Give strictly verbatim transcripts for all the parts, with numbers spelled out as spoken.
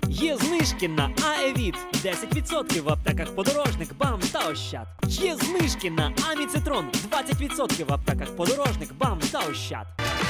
Є знижки на Аевіт. десять відсотків в аптеках Подорожник, БАМ та Ощад. Є знижки на Аміцитрон. двадцять відсотків в аптеках Подорожник, БАМ та Ощад.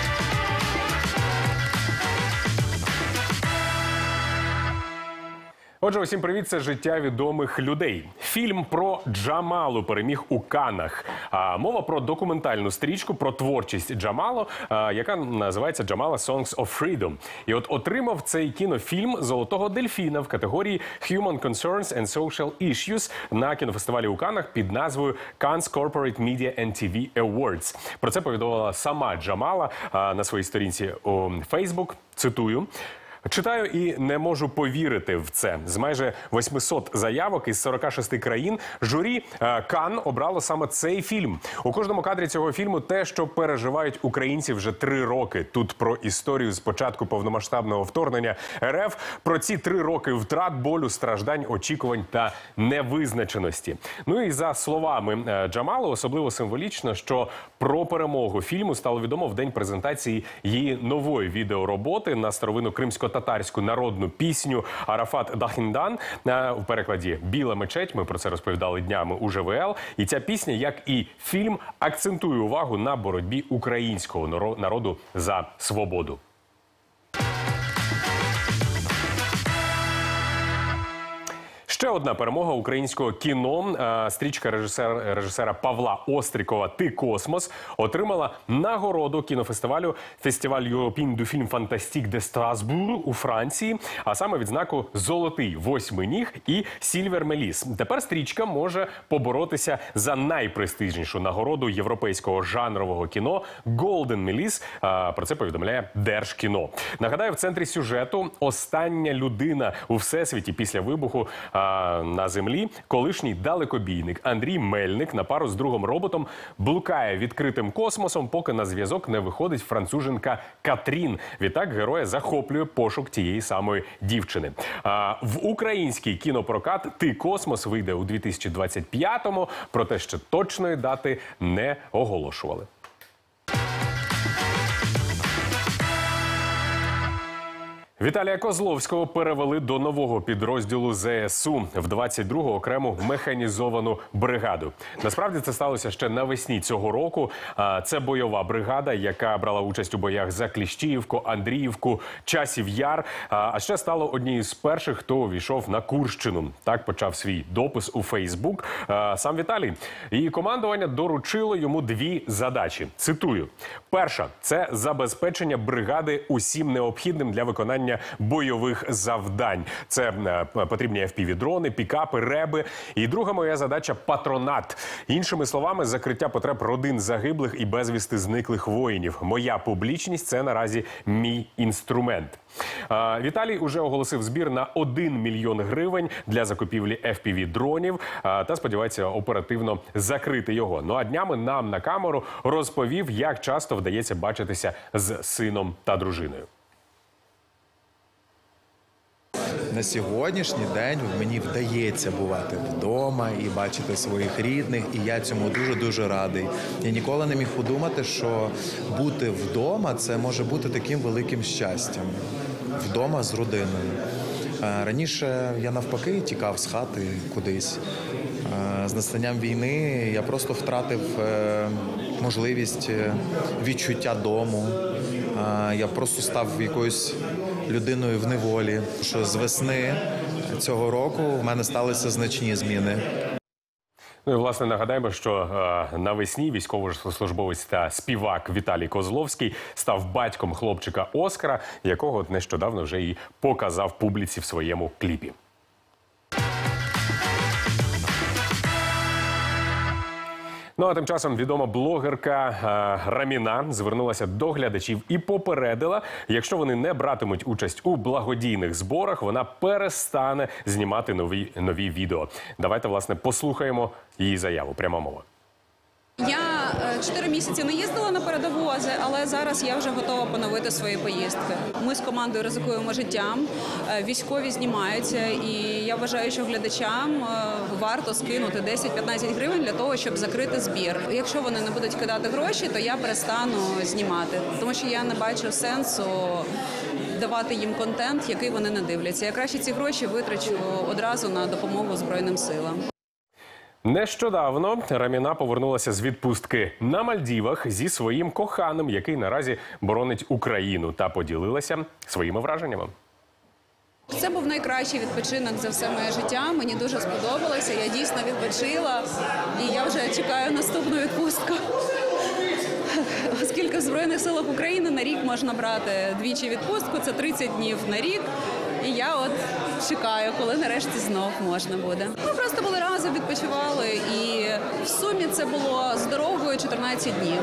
Отже, усім привіт, це «Життя відомих людей». Фільм про Джамалу переміг у Каннах. А, мова про документальну стрічку про творчість Джамалу, а, яка називається «Джамала Songs of Freedom». І от отримав цей кінофільм «Золотого дельфіна» в категорії «Human Concerns and Social Issues» на кінофестивалі у Каннах під назвою «Cannes Corporate Media and ті ві Awards». Про це повідомила сама Джамала а, на своїй сторінці у Facebook. Цитую. Читаю і не можу повірити в це. З майже восьмисот заявок із сорока шести країн журі Канн обрало саме цей фільм. У кожному кадрі цього фільму те, що переживають українці вже три роки. Тут про історію з початку повномасштабного вторгнення РФ, про ці три роки втрат, болю, страждань, очікувань та невизначеності. Ну і за словами Джамали, особливо символічно, що про перемогу фільму стало відомо в день презентації її нової відеороботи на старовинну кримсько татарську народну пісню «Арафат Дахіндан» в перекладі «Біла мечеть». Ми про це розповідали днями у ЖВЛ. І ця пісня, як і фільм, акцентує увагу на боротьбі українського народу за свободу. Ще одна перемога українського кіно. Стрічка режисера, режисера Павла Острікова «Ти космос» отримала нагороду кінофестивалю «Фестиваль European du Film Fantastique de Strasbourg» у Франції, а саме відзнаку «Золотий восьминіг» і «Сільвер Меліс». Тепер стрічка може поборотися за найпрестижнішу нагороду європейського жанрового кіно «Golden Меліс». Про це повідомляє Держкіно. Нагадаю, в центрі сюжету остання людина у всесвіті після вибуху на землі. Колишній далекобійник Андрій Мельник на пару з другом роботом блукає відкритим космосом, поки на зв'язок не виходить француженка Катрін. Відтак героя захоплює пошук тієї самої дівчини. В український кінопрокат «Ти космос» вийде у дві тисячі двадцять п'ятому, проте ще точної дати не оголошували. Віталія Козловського перевели до нового підрозділу зе ес у в двадцять другу окрему механізовану бригаду. Насправді це сталося ще навесні цього року. Це бойова бригада, яка брала участь у боях за Кліщіївку, Андріївку, Часів Яр. А ще стало однією з перших, хто увійшов на Курщину. Так почав свій допис у Фейсбук сам Віталій. І командування доручило йому дві задачі. Цитую. Перша – це забезпечення бригади усім необхідним для виконання бойових завдань. Це потрібні еф пі ві-дрони, пікапи, реби. І друга моя задача – патронат. Іншими словами, закриття потреб родин загиблих і безвісти зниклих воїнів. Моя публічність – це наразі мій інструмент. Віталій уже оголосив збір на один мільйон гривень для закупівлі еф пі ві-дронів та сподівається оперативно закрити його. Ну а днями нам на камеру розповів, як часто вдається бачитися з сином та дружиною. На сьогоднішній день мені вдається бувати вдома і бачити своїх рідних, і я цьому дуже-дуже радий. Я ніколи не міг подумати, що бути вдома – це може бути таким великим щастям. Вдома з родиною. Раніше я навпаки тікав з хати кудись. З настанням війни я просто втратив можливість відчуття дому. Я просто став якоюсь людиною в неволі. Що з весни цього року в мене сталися значні зміни. Ну і, власне, нагадаємо, що е, навесні військовослужбовець та співак Віталій Козловський став батьком хлопчика Оскара, якого нещодавно вже і показав публіці в своєму кліпі. Ну а тим часом відома блогерка е, Раміна звернулася до глядачів і попередила, якщо вони не братимуть участь у благодійних зборах, вона перестане знімати нові, нові відео. Давайте, власне, послухаємо її заяву. Пряма мова. Я чотири місяці не їздила на передову, але зараз я вже готова поновити свої поїздки. Ми з командою ризикуємо життям, військові знімаються, і я вважаю, що глядачам варто скинути десять-п'ятнадцять гривень для того, щоб закрити збір. Якщо вони не будуть кидати гроші, то я перестану знімати, тому що я не бачу сенсу давати їм контент, який вони не дивляться. Я краще ці гроші витрачу одразу на допомогу Збройним силам. Нещодавно Раміна повернулася з відпустки на Мальдівах зі своїм коханим, який наразі боронить Україну, та поділилася своїми враженнями. Це був найкращий відпочинок за все моє життя. Мені дуже сподобалося, я дійсно відпочила і я вже чекаю наступну відпустку. Оскільки в Збройних силах України на рік можна брати двічі відпустку, це тридцять днів на рік. І я от чекаю, коли нарешті знов можна буде. Ми просто були разом, відпочивали, і в сумі це було з дорогою чотирнадцять днів.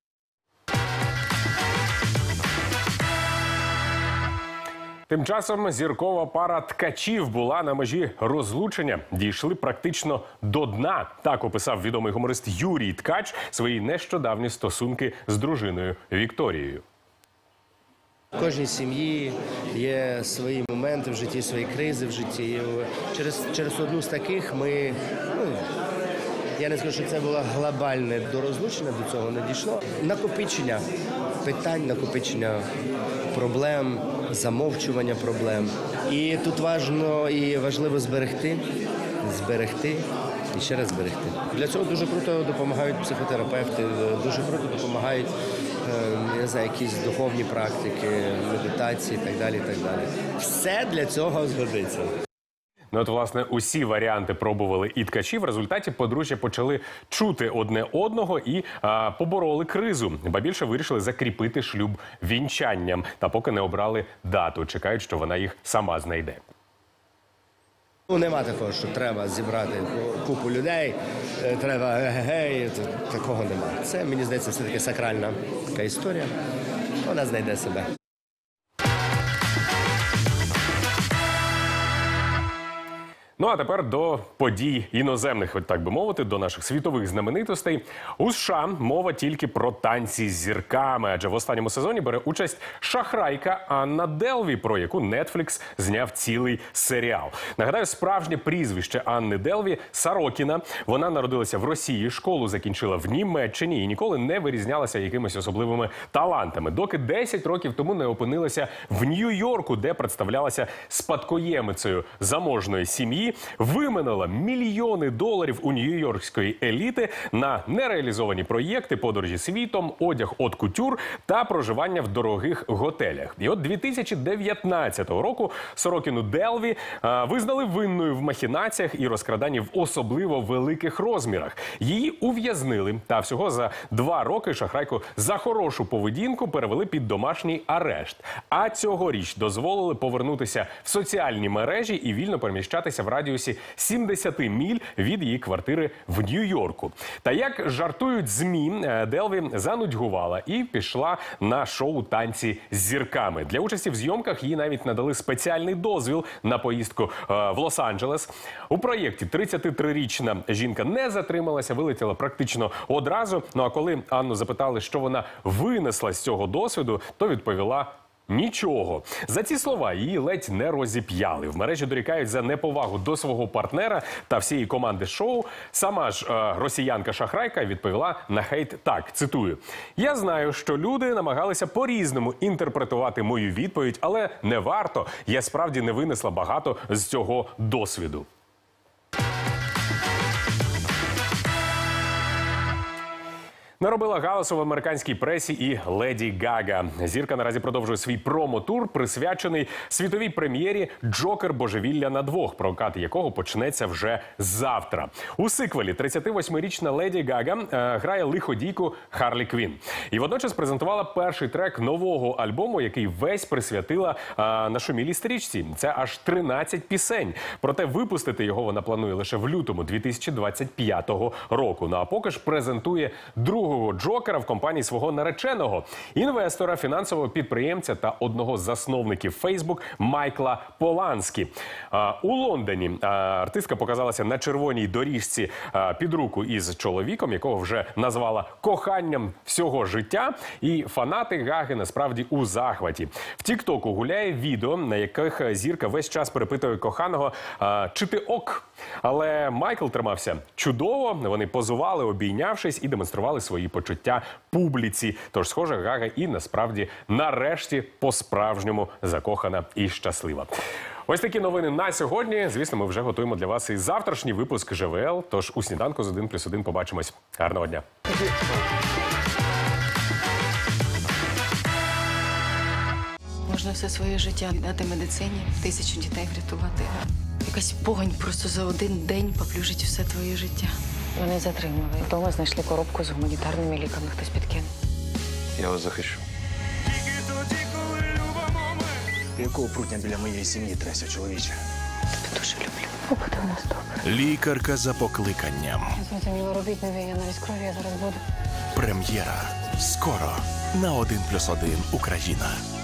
Тим часом зіркова пара ткачів була на межі розлучення. Дійшли практично до дна. Так описав відомий гуморист Юрій Ткач свої нещодавні стосунки з дружиною Вікторією. У кожній сім'ї є свої моменти в житті, свої кризи в житті. І через, через одну з таких ми, ну, я не скажу, що це було глобальне до розлучення, до цього не дійшло. Накопичення питань, накопичення проблем, замовчування проблем. І тут важливо і важливо зберегти, зберегти і ще раз зберегти. Для цього дуже круто допомагають психотерапевти, дуже круто допомагають я не знаю, якісь духовні практики, медитації і так далі, і так далі. Все для цього згодиться. Ну от, власне, усі варіанти пробували і ткачі. В результаті подружжя почали чути одне одного і а, побороли кризу. Ба більше вирішили закріпити шлюб вінчанням. Та поки не обрали дату. Чекають, що вона їх сама знайде. Ну, нема такого, що треба зібрати купу людей, треба гей, такого нема. Це, мені здається, все-таки сакральна така історія. Вона знайде себе. Ну а тепер до подій іноземних, так би мовити, до наших світових знаменитостей. У США мова тільки про танці з зірками, адже в останньому сезоні бере участь шахрайка Анна Делві, про яку Netflix зняв цілий серіал. Нагадаю, справжнє прізвище Анни Делві – Сорокіна. Вона народилася в Росії, школу закінчила в Німеччині і ніколи не вирізнялася якимись особливими талантами. Доки десять років тому не опинилася в Нью-Йорку, де представлялася спадкоємицею заможної сім'ї, виманила мільйони доларів у нью-йоркської еліти на нереалізовані проєкти, подорожі світом, одяг от кутюр та проживання в дорогих готелях. І от дві тисячі дев'ятнадцятого року Сорокіну Делві а, визнали винною в махінаціях і розкраданні в особливо великих розмірах. Її ув'язнили, та всього за два роки шахрайку за хорошу поведінку перевели під домашній арешт. А цьогоріч дозволили повернутися в соціальні мережі і вільно переміщатися в радіусі сімдесят міль від її квартири в Нью-Йорку. Та як жартують ЗМІ, Делві занудьгувала і пішла на шоу «Танці з зірками». Для участі в зйомках їй навіть надали спеціальний дозвіл на поїздку в Лос-Анджелес. У проєкті тридцятитрирічна жінка не затрималася, вилетіла практично одразу. Ну а коли Анну запитали, що вона винесла з цього досвіду, то відповіла: нічого. За ці слова її ледь не розіп'яли. В мережі дорікають за неповагу до свого партнера та всієї команди шоу. Сама ж е, росіянка-шахрайка відповіла на хейт так, цитую: «Я знаю, що люди намагалися по-різному інтерпретувати мою відповідь, але не варто. Я справді не винесла багато з цього досвіду». Наробила галасу в американській пресі і Леді Гага. Зірка наразі продовжує свій промо-тур, присвячений світовій прем'єрі «Джокер. Божевілля на двох», прокат якого почнеться вже завтра. У сиквелі тридцятивосьмирічна Леді Гага е, грає лиходійку Харлі Квін. І водночас презентувала перший трек нового альбому, який весь присвятила е, нашумілій стрічці. Це аж тринадцять пісень. Проте випустити його вона планує лише в лютому дві тисячі двадцять п'ятого року. Ну а поки ж презентує другого Джокера в компанії свого нареченого, інвестора, фінансового підприємця та одного з засновників Facebook Майкла Поланскі. У Лондоні артистка показалася на червоній доріжці під руку із чоловіком, якого вже назвала коханням всього життя. І фанати Гаги насправді у захваті. В Тік-Току гуляє відео, на яких зірка весь час перепитує коханого, чи ти ок. Але Майкл тримався чудово, вони позували, обійнявшись, і демонстрували свою свої почуття публіці. Тож, схоже, Гага і насправді нарешті по-справжньому закохана і щаслива. Ось такі новини на сьогодні. Звісно, ми вже готуємо для вас і завтрашній випуск ЖВЛ. Тож у сніданку з один плюс один побачимось. Гарного дня! Можна все своє життя віддати медицині, тисячу дітей врятувати. Якась погань просто за один день поплюжить все твоє життя. Вони затримали. Вдома знайшли коробку з гуманітарними ліками. Хтось підкинув. Я вас захищу. Якого прутня біля моєї сім'ї тряся, чоловіче? Тебе дуже люблю. О, буде у нас добре. Лікарка за покликанням. Я зрозуміла, робіть нові, я навіть крові, я зараз буду. Прем'єра. Скоро на один плюс один Україна.